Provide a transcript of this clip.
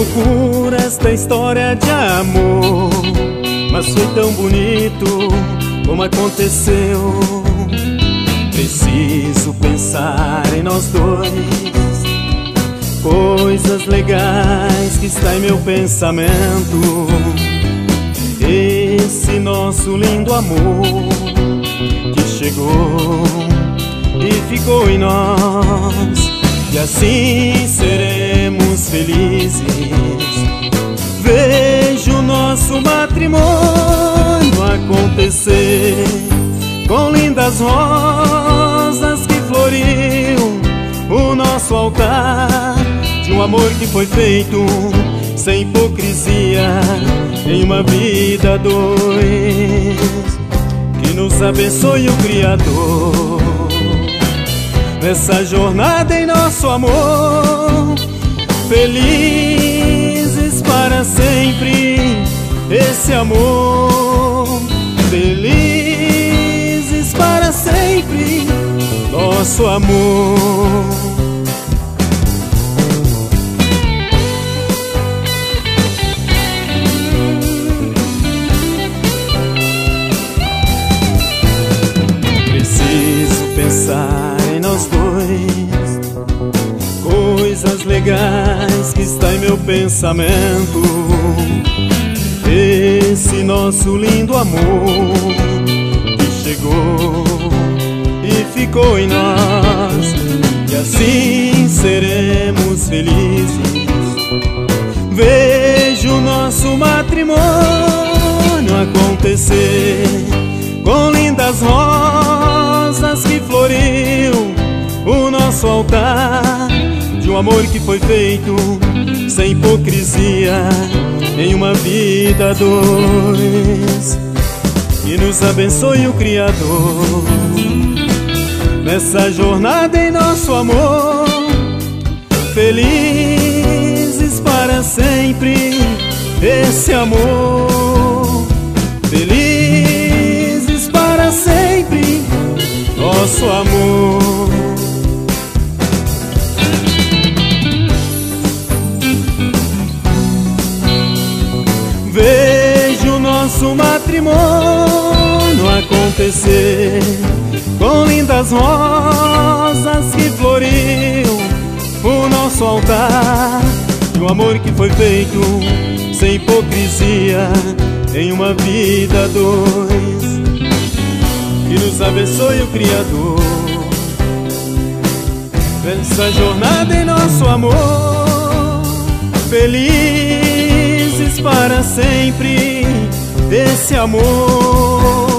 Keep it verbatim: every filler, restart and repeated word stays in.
loucura esta história de amor, mas foi tão bonito como aconteceu. Preciso pensar em nós dois, coisas legais que está em meu pensamento. Esse nosso lindo amor que chegou e ficou em nós, e assim seremos felizes. Vejo o nosso matrimônio acontecer, com lindas rosas que floriam o nosso altar de um amor que foi feito sem hipocrisia, em uma vida a dois. Que nos abençoe o Criador nessa jornada em nosso amor, felizes para sempre. Esse amor, felizes para sempre, nosso amor. Preciso pensar em nós dois, coisas legais que está em meu pensamento. Esse nosso lindo amor que chegou e ficou em nós, e assim seremos felizes. Vejo o nosso matrimônio acontecer, com lindas rosas que floriam o nosso altar de um amor que foi feito sem hipocrisia, em uma vida a dois. Que nos abençoe o Criador nessa jornada em nosso amor, felizes para sempre. Esse amor, felizes para sempre, nosso amor. Vejo o nosso matrimônio acontecer, com lindas rosas que floriam o nosso altar de um amor que foi feito sem hipocrisia, em uma vida a dois. Que nos abençoe o Criador nessa jornada em nosso amor, felizes para sempre. Esse amor,